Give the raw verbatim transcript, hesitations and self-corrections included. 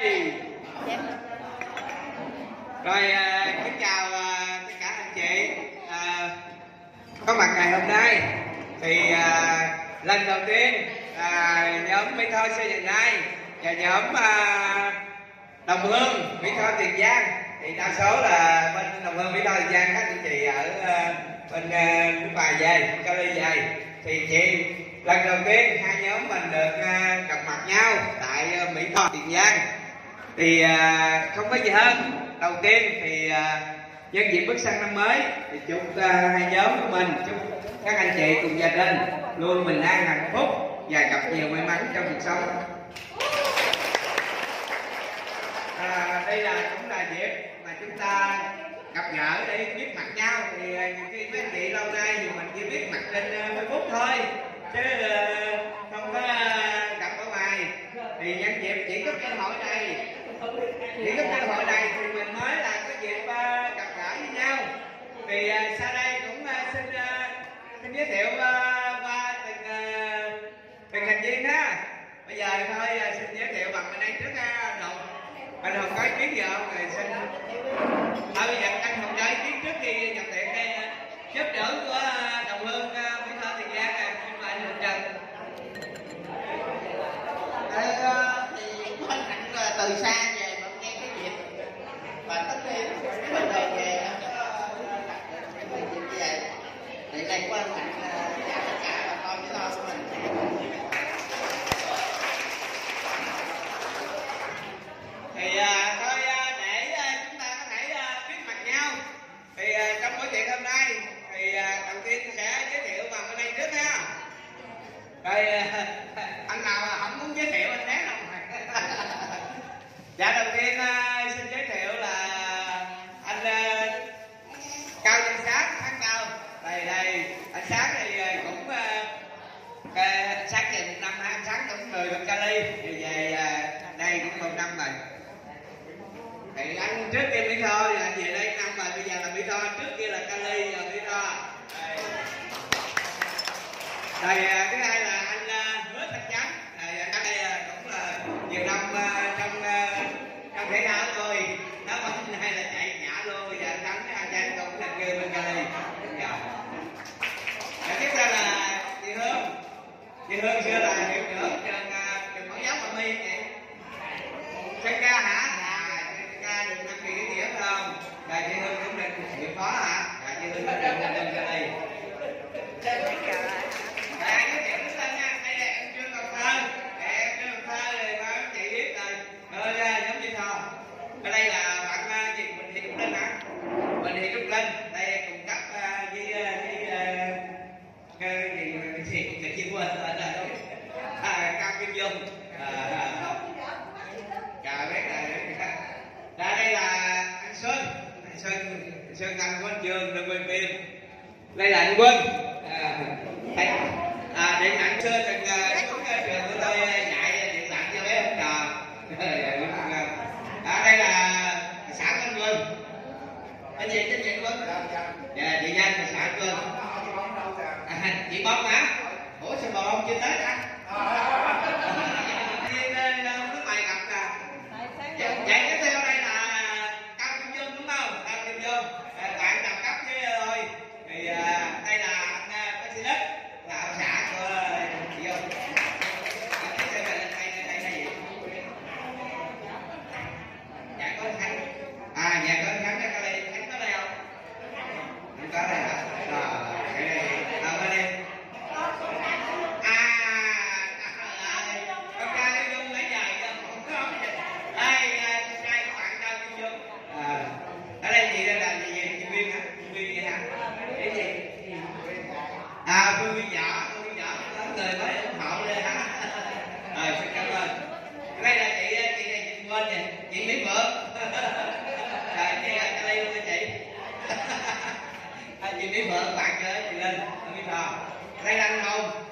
Rồi à, kính chào à, tất cả anh chị à, có mặt ngày hôm nay. Thì à, lần đầu tiên à, nhóm Mỹ Tho xây dựng này và nhóm à, Đồng Hương Mỹ Tho Tiền Giang, thì đa số là bên Đồng Hương Mỹ Tho Tiền Giang, các anh chị ở à, bên à, nước ngoài về, Cali về. Thì chị lần đầu tiên hai nhóm mình được à, gặp mặt nhau tại à, Mỹ Tho Tiền Giang. Thì à, không có gì hơn. Đầu tiên thì à, nhân dịp bước sang năm mới thì chúc à, hai nhóm của mình, chúc các anh chị cùng gia đình luôn bình an hạnh phúc và gặp nhiều may mắn trong cuộc sống. À, đây là cũng là dịp mà chúng ta gặp gỡ để biết mặt nhau. Thì à, nhiều khi mấy anh chị lâu nay thì mình chỉ biết mặt trên uh, Facebook thôi, chứ uh, không có uh, gặp ở ngoài. Thì nhân dịp chỉ có cơ hội này, chỉ có cơ hội này thì mình mới là có dịp uh, gặp gỡ với nhau. Thì uh, sau đây cũng uh, xin uh, xin giới thiệu uh, qua từng uh, từng thành viên ha. Bây giờ thôi uh, xin giới thiệu bằng bên đây trước ha. Anh Hùng, anh Hùng có ý kiến gì không? Rồi xin thôi bây giờ anh Hùng cho ý kiến trước khi nhập tiện đây. Giúp trưởng của uh, Đồng Hương uh, Mỹ Tho Tiền Giang này, xin mời anh Hùng Trần. Ờ, thì có hân hạnh là từ xa về mà nghe cái dịp và tất nhiên mình về về cái dịp như vậy thì đây có hân hạnh chào tất cả bà con với lo của mình. Thì à, thôi à, để à, chúng ta có thể à, biết mặt nhau. Thì à, trong buổi tiệc hôm nay thì à, đầu tiên sẽ giới thiệu bằng bên đây trước ha. Rồi à, anh nào không muốn giới thiệu anh né đâu. Dạ đầu tiên à, xin giới thiệu là anh à, Cao Văn Sát, Tháng Cao. Đây đây anh Sát thì à, cũng à, anh Sát về một năm, anh Sát cũng người bên Cali thì về à, đây cũng một năm rồi. Thì anh trước kia Mỹ Tho thì anh về đây năm rồi, bây giờ là Mỹ Tho, trước kia là Cali, giờ Mỹ Tho. Đây, đây à, thứ hai là anh uh, Hứa Thanh Chánh. Đây, anh đây uh, cũng là nhiều năm uh, trong uh, trong thể thao thôi, đó anh hay là chạy nhả luôn, giờ anh Thắng anh Chánh cũng là người bên Cali. Và tiếp theo là chị Hương. Chị Hương xưa là hiệu trưởng trường uh, trường mẫu giáo Bà My vậy. Sơn ca hả? À, Sơn ca được năm kỳ cái điểm không? Rồi chị Hương cũng được hiệu phó hả? Rồi chị Hương đã được lên lên Cali. Rồi ai giới thiệu đứng lên nha. Đây là em Trương Ngọc Thơ. Em Trương Ngọc Thơ thì các chị biết rồi. Rồi giống như Thò. Ở đây là bạn gì Bình Thị Trúc Linh hả? Bình Thị Trúc Linh. Đây cùng cấp với với cái gì gì cái gì quên tên rồi. À, Cao Kim Dung. Chào biết là ra đây là anh Xuân. Anh Xuân, anh Xuân anh của anh Trường được quyền tiền. Đây là anh Quân. À, thầy, à, điện ảnh xưa từng uh, xuống uh, trường của tôi uh, dạy điện thoại cho bé học trò. À, đây là xã Tân Quân. Cái gì cái gì Quân? Dạ, chị Danh là xã Quân. À, chị Bông hả? Ủa sao bà Bông chưa tới hả? Vậy tiếp theo đây là Cao Kim Dung đúng không? Cao Kim Dung, bạn đồng cấp với tôi. Thì à, đây là anh Bác Sĩ Đức, là ông xã của chị Dung. Tiếp theo là đây, đây, đây là gì? Dạ có anh Khánh. À dạ có anh Khánh, có đây, Khánh có đây không? Không có đây hả? Rồi, cái này, ở bên đây. À, Phương Viên Võ, Phương Viên Võ, có người mới ủng hộ đây hả? Rồi, xin cảm ơn. Đây là chị, chị này chị quên nè, chị Mỹ Phượng. Rồi, chị ở đây luôn chị. À, chị Mỹ Phượng, bạn chơi chị Linh, Mỹ Thò. Đây là anh Hùng.